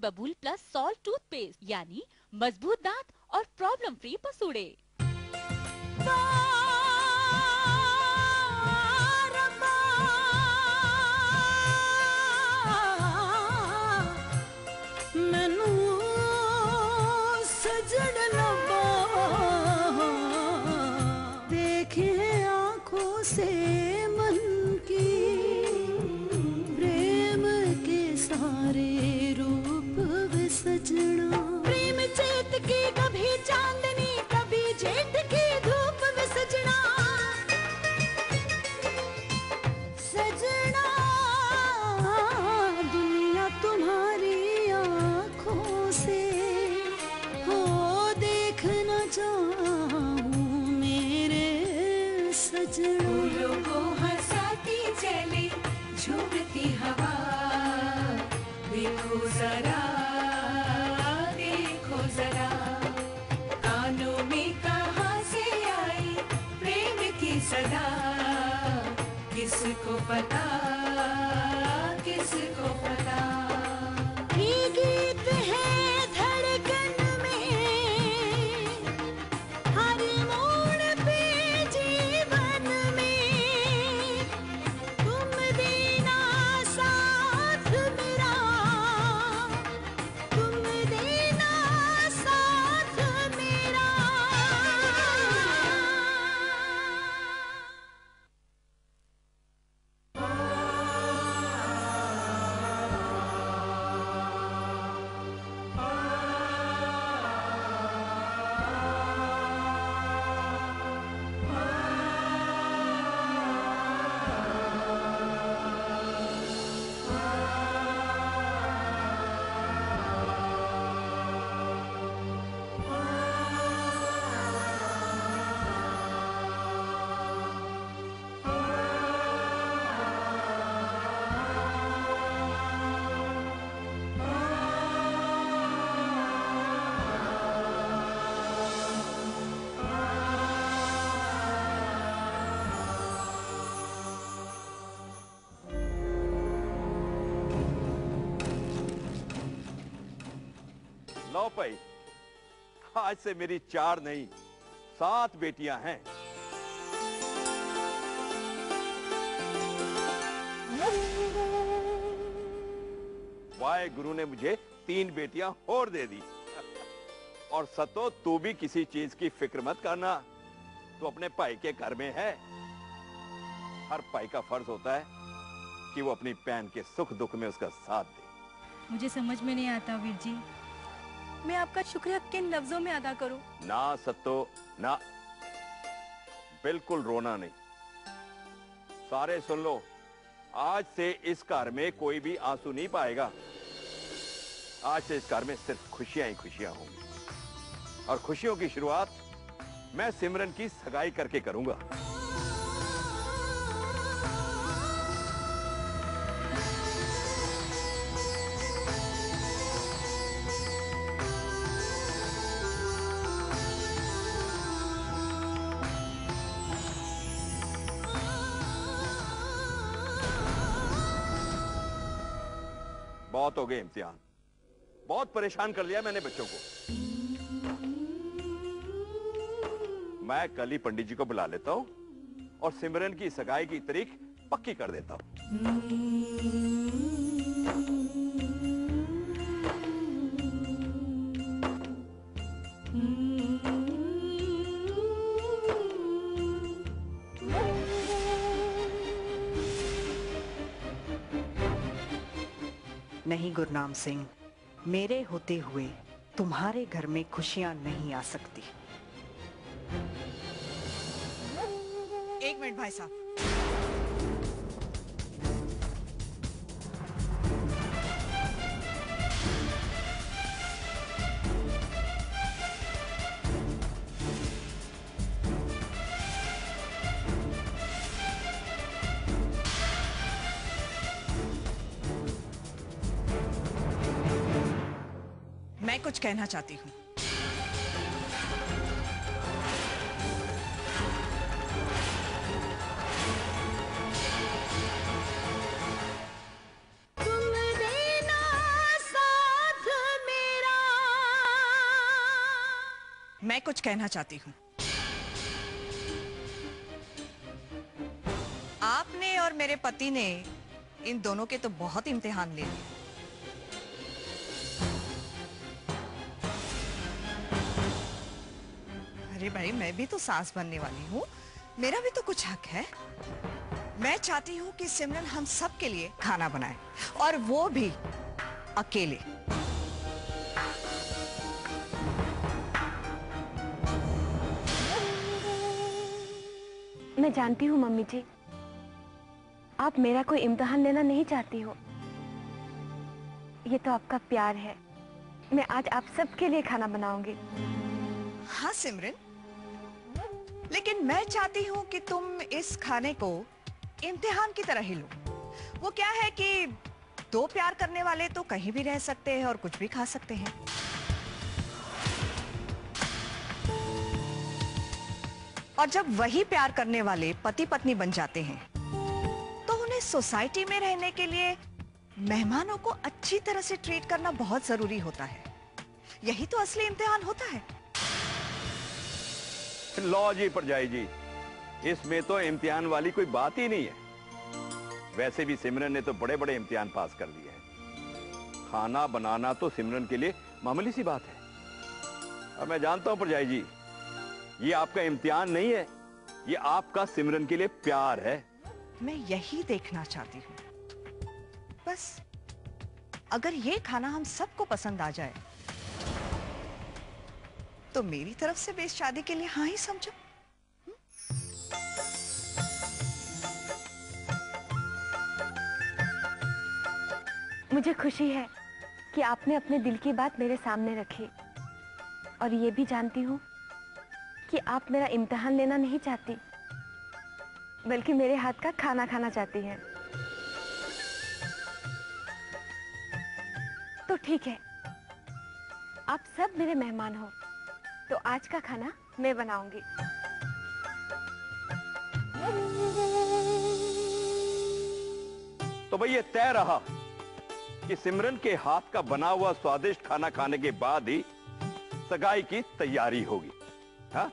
बबूल plus salt toothpaste, यानी मजबूत दांत और प्रॉब्लम फ्री पसूड़े। से मन की प्रेम के सारे रूप वे सजना, प्रेम चेत की कभी चांदनी कभी जेठ की धूप वे सजना, सजना दुनिया तुम्हारी आँखों से हो देखना चाहूं मेरे सजना। फूलों को हंसाती चले झूमती हवा, देखो जरा कानों में कहाँ से आई प्रेम की सदा, किसको पता किसको पता। ये गीत है धड़कन में हर मोड़ पे जीवन में, तुम देना साथ मेरा, तुम देना साथ मेरा। लो भाई, आज से मेरी 4 नहीं 7 बेटियां हैं। वाहे गुरु ने मुझे 3 बेटियां और दे दी। और सतो तू भी किसी चीज की फिक्र मत करना, तू अपने भाई के घर में है। हर भाई का फर्ज होता है कि वो अपनी बहन के सुख दुख में उसका साथ दे। मुझे समझ में नहीं आता वीर जी, मैं आपका शुक्रिया किन लफ्जों में अदा करूं? ना सत्तो ना, बिल्कुल रोना नहीं। सारे सुन लो, आज से इस घर में कोई भी आंसू नहीं पाएगा। आज से इस घर में सिर्फ खुशियां ही खुशियां होंगी। और खुशियों की शुरुआत मैं सिमरन की सगाई करके करूंगा। बहुत हो गए इम्तिहान, बहुत परेशान कर लिया मैंने बच्चों को। मैं कल ही पंडित जी को बुला लेता हूं और सिमरन की सगाई की तारीख पक्की कर देता हूं। नहीं गुरनाम सिंह, मेरे होते हुए तुम्हारे घर में खुशियां नहीं आ सकती। एक मिनट भाई साहब, मैं कुछ कहना चाहती हूँ। तुम देना साथ मैं कुछ कहना चाहती हूँ। आपने और मेरे पति ने इन दोनों के तो बहुत इम्तिहान ले लिए। अरे भाई, मैं भी तो सास बनने वाली हूँ, मेरा भी तो कुछ हक है। मैं चाहती हूँ कि सिमरन हम सब के लिए खाना बनाए, और वो भी अकेले। मैं जानती हूँ मम्मी जी, आप मेरा कोई इम्तिहान लेना नहीं चाहती हो। ये तो आपका प्यार है। मैं आज आप सबके लिए खाना बनाऊंगी। हाँ सिमरन, लेकिन मैं चाहती हूँ कि तुम इस खाने को इम्तिहान की तरह ही लो। वो क्या है कि दो प्यार करने वाले तो कहीं भी रह सकते हैं और कुछ भी खा सकते हैं। और जब वही प्यार करने वाले पति पत्नी बन जाते हैं तो उन्हें सोसाइटी में रहने के लिए मेहमानों को अच्छी तरह से ट्रीट करना बहुत जरूरी होता है। यही तो असली इम्तिहान होता है। लो जी परजाई जी, इसमें तो इम्तिहान वाली कोई बात ही नहीं है। वैसे भी सिमरन ने तो बड़े बड़े इम्तिहान पास कर दिए हैं। खाना बनाना तो सिमरन के लिए मामूली सी बात है। अब मैं जानता हूं परजाई जी, ये आपका इम्तिहान नहीं है, ये आपका सिमरन के लिए प्यार है। मैं यही देखना चाहती हूँ। बस अगर ये खाना हम सबको पसंद आ जाए तो मेरी तरफ से भी इस शादी के लिए हाँ ही समझो। मुझे खुशी है कि आपने अपने दिल की बात मेरे सामने रखी, और ये भी जानती हूँ कि आप मेरा इम्तिहान लेना नहीं चाहती, बल्कि मेरे हाथ का खाना खाना चाहती हैं। तो ठीक है, आप सब मेरे मेहमान हो, तो आज का खाना मैं बनाऊंगी। तो भाई ये तय रहा कि सिमरन के हाथ का बना हुआ स्वादिष्ट खाना खाने के बाद ही सगाई की तैयारी होगी। हाँ?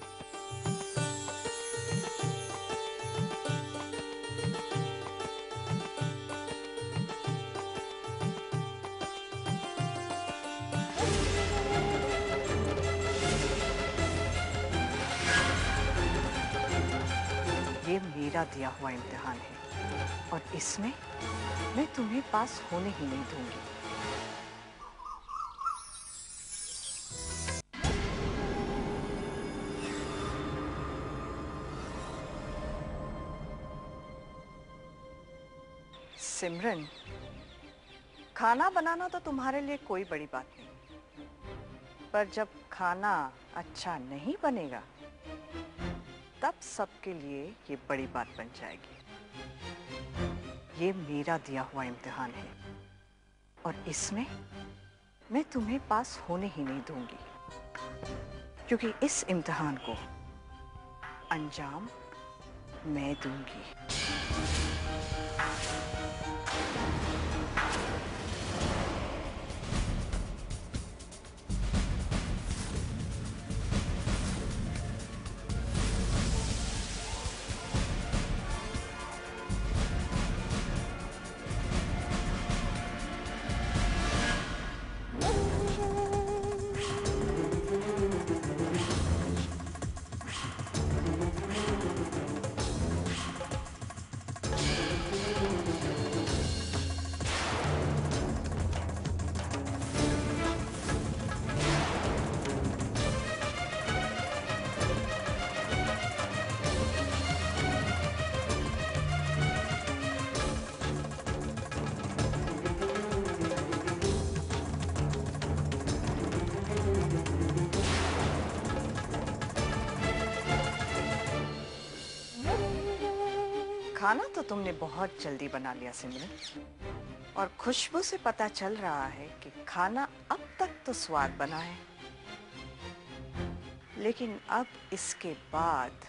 ये मेरा दिया हुआ इम्तिहान है, और इसमें मैं तुम्हें पास होने ही नहीं दूंगी। सिमरन, खाना बनाना तो तुम्हारे लिए कोई बड़ी बात नहीं, पर जब खाना अच्छा नहीं बनेगा तब सबके लिए ये बड़ी बात बन जाएगी। ये मेरा दिया हुआ इम्तिहान है, और इसमें मैं तुम्हें पास होने ही नहीं दूंगी, क्योंकि इस इम्तिहान को अंजाम मैं दूंगी। खाना तो तुमने बहुत जल्दी बना लिया सिमरन, और खुशबू से पता चल रहा है कि खाना अब तक तो स्वाद बना है, लेकिन अब इसके बाद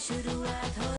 शुरुआत हो